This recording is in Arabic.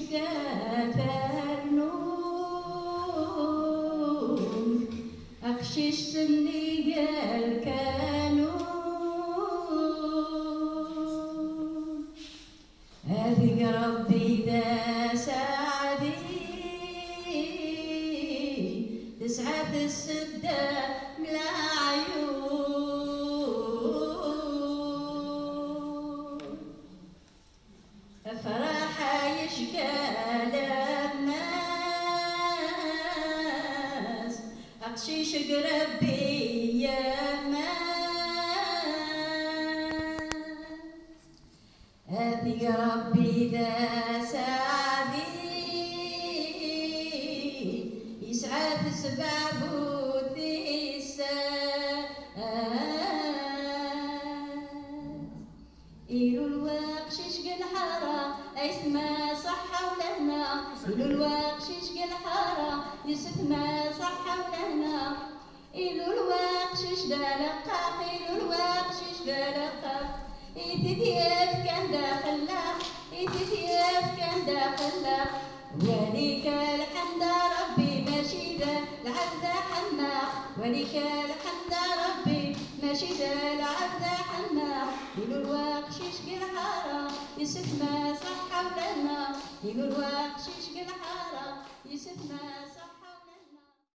كاترنون أخشش سني قال كانون هذيك ربي دا سعدي تسعد السدة ملا عيون فرح يشكال الناس أقشيش قربي يا هذيك ربي ذا سعدي يسعد سباب إلو الواق ششق الحارة أيسما صحة ولهنا إلو الواق ششق الحارة يسما صحة ولهنا إلو الواق شش دلقاق إلو الواق شش دلقاق إتديف كان داخلنا إتديف كان داخلنا وليك الحمد ربي ماشي ذا العبد حماق وليك الحمد ربي ماشي ذا العبد حماق إلو الواق ششق الحارة يسمى صحة ولنا إلو الواق ششق الحارة يسمى صحة